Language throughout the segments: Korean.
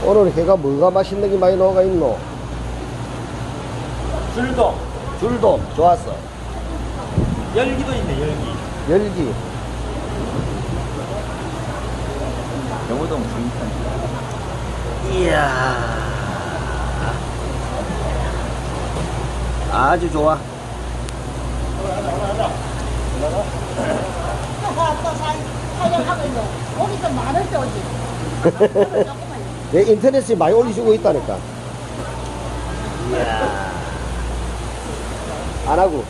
오늘 회가 뭐가 맛있는 게 많이 나와가 있노? 줄돔. 줄돔 좋았어. 열기도 있네, 열기. 열기. 영호동 중탄. 이야. 아주 좋아. 고기 좀 많을 때 오지. 내 인터넷에 많이 올리시고 있다니까. 이야. 안 하고.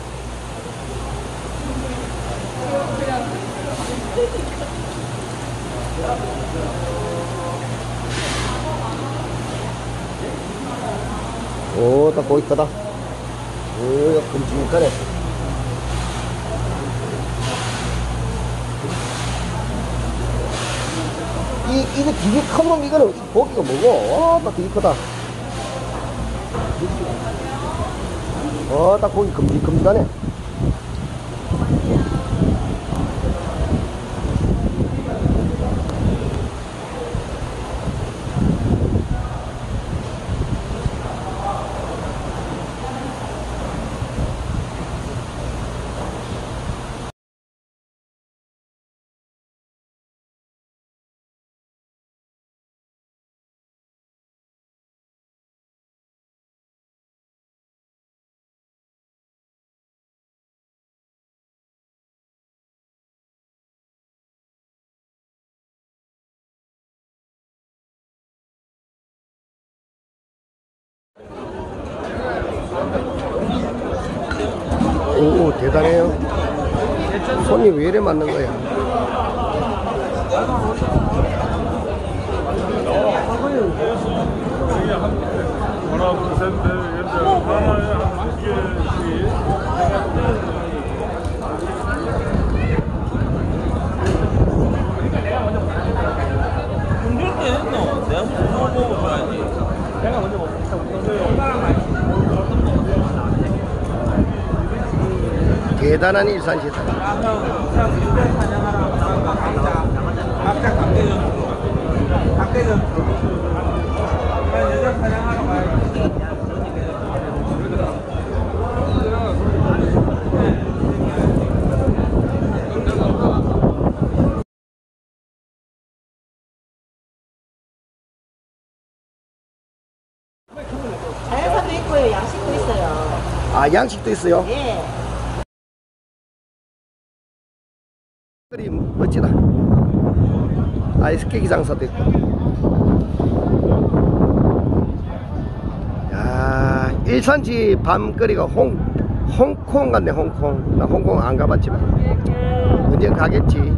오, 딱 고기 크다. 오, 큼직하네. 이거 되게 큰 놈, 이거는 고기가 뭐고? 와, 딱 되게 크다. 딱 고기 큼직큼직하네. 오, 대단해요. 손이 왜 이래 맞는 거야? 하나, 둘, 셋, 넷, 여덟, 하나에 한 개씩. 공격도 했노? 내가 먼저 먹어줘야지. 내가 먼저 먹고 얼마나 맛있어? 대단한 일산시다. 형, 일대 사냥하라고 나온 거 각자 각대전 여자 사냥하러 가야지. 자연산도 있고요, 양식도 있어요. 아, 양식도 있어요? 예. 그리 멋지다. 아이스케이크 장사도 있고. 야, 일산지 밤거리가 홍콩 같네. 홍콩. 나 홍콩 안 가봤지만 언제 가겠지.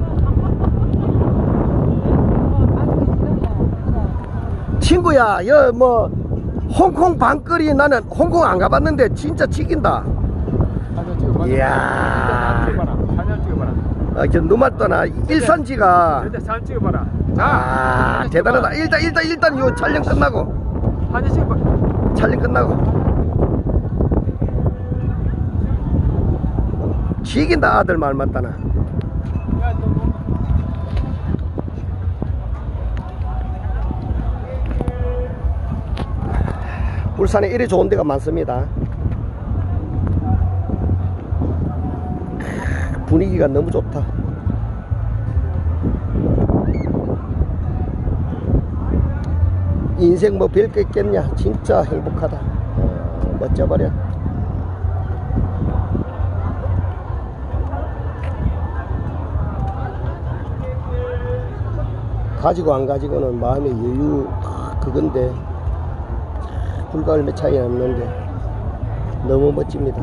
친구야, 여 뭐 홍콩 밤거리, 나는 홍콩 안 가봤는데 진짜 찍인다. 이야. 사진 찍어봐라. 저 누말떠나 일산지가. 일단 사진 찍어봐라. 아, 대단하다. 일단 요 촬영 끝나고. 사진 찍어봐. 촬영 끝나고. 지긴다, 아들 말 맞다나. 울산에 이래 좋은 데가 많습니다. 분위기가 너무 좋다. 인생 뭐 별 게 있겠냐. 진짜 행복하다. 멋져버려. 가지고 안 가지고는 마음의 여유 그건데 불과 얼마 차이 없는데 너무 멋집니다.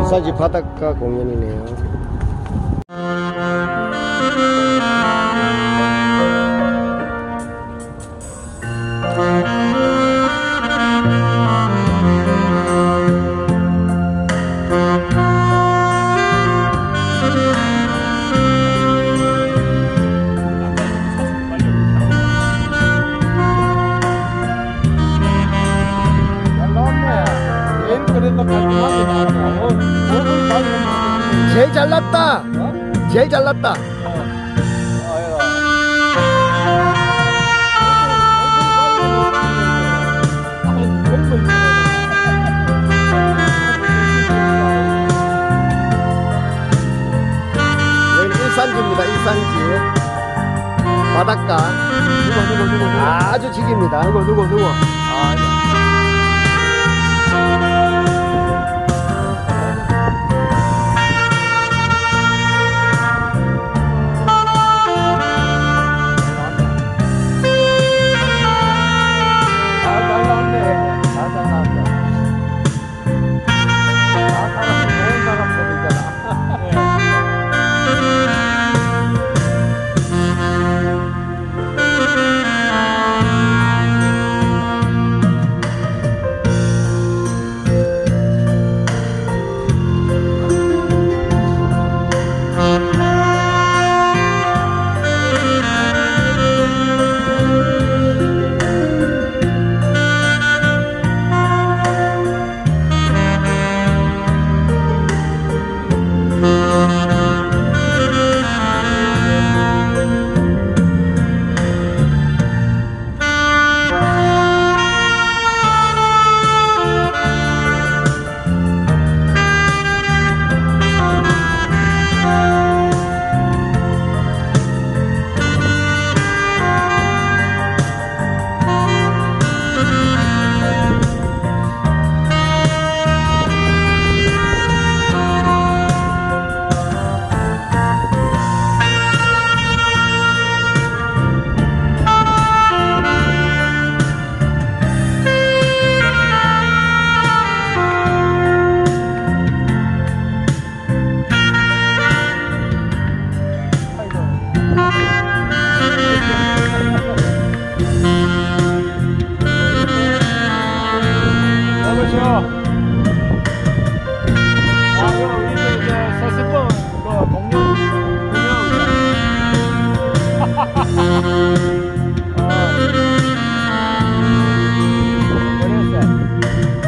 일산시 바닷가 공연이네요. 제일 잘났다. 제일 잘났다. 여기 일산지입니다. 일산지 바닷가. 아주 지깁니다. 누구?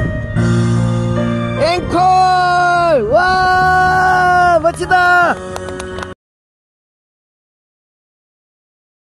앵콜! 와, 멋지다.